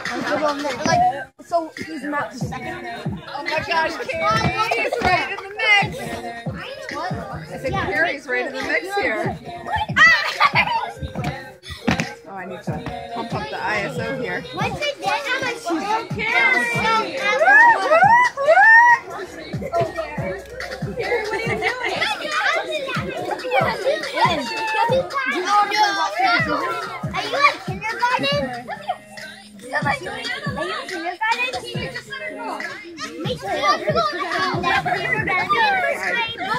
Like, so he's not the second. Oh my gosh, Carrie's right in the mix. What? I said Carrie's right in the mix here. Oh, I need to pump up the ISO here. What's it then? I'm like, Carrie, what are you doing? Are you at kindergarten? Are you kindergarten? Me too.